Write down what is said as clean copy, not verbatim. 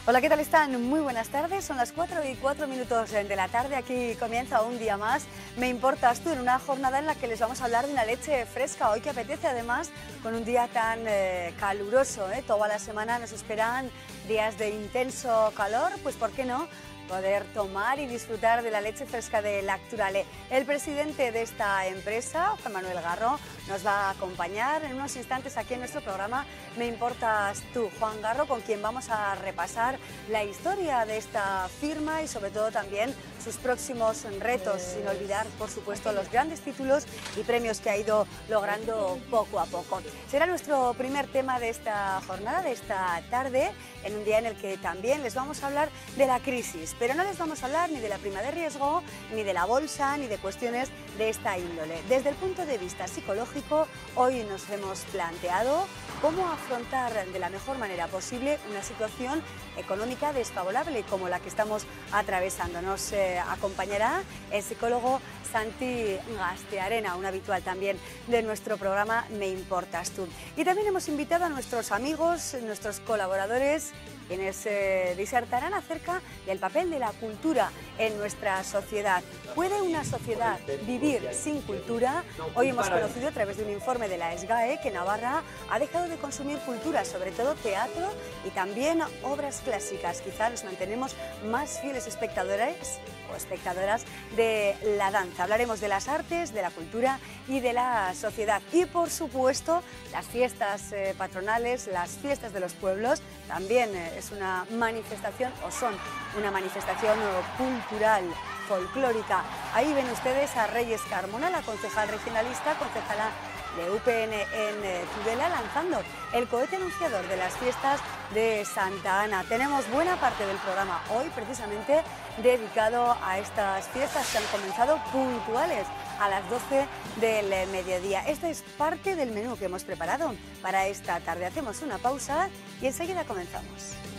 Hola, ¿qué tal están? Muy buenas tardes, son las 4:04 de la tarde, aquí comienza un día más. Me importas tú, en una jornada en la que les vamos a hablar de una leche fresca, hoy que apetece además, con un día tan caluroso, Toda la semana nos esperan días de intenso calor, pues ¿por qué no? Poder tomar y disfrutar de la leche fresca de Lacturale. El presidente de esta empresa, Juan Manuel Garro, nos va a acompañar en unos instantes aquí en nuestro programa Me Importas Tú, Juan Garro, con quien vamos a repasar la historia de esta firma y sobre todo también sus próximos retos, sin olvidar, por supuesto, los grandes títulos y premios que ha ido logrando poco a poco. Será nuestro primer tema de esta jornada, de esta tarde, en un día en el que también les vamos a hablar de la crisis, pero no les vamos a hablar ni de la prima de riesgo, ni de la bolsa, ni de cuestiones de esta índole. Desde el punto de vista psicológico, hoy nos hemos planteado cómo afrontar de la mejor manera posible una situación económica desfavorable como la que estamos atravesando. Nos acompañará el psicólogo Santi Gastearena, un habitual también de nuestro programa Me Importas Tú. Y también hemos invitado a nuestros amigos, nuestros colaboradores, quienes disertarán acerca del papel de la cultura en nuestra sociedad. ¿Puede una sociedad vivir sin cultura? Hoy hemos conocido a través de un informe de la SGAE que Navarra ha dejado de consumir cultura, sobre todo teatro y también obras clásicas. Quizá nos mantenemos más fieles espectadores o espectadoras de la danza. Hablaremos de las artes, de la cultura y de la sociedad. Y por supuesto, las fiestas patronales, las fiestas de los pueblos, también es una manifestación o son una manifestación cultural, folclórica. Ahí ven ustedes a Reyes Carmona, la concejal regionalista, concejala de UPN en Tudela, lanzando el cohete anunciador de las fiestas de Santa Ana. Tenemos buena parte del programa hoy precisamente dedicado a estas fiestas que han comenzado puntuales a las 12 del mediodía. Esta es parte del menú que hemos preparado para esta tarde. Hacemos una pausa y enseguida comenzamos.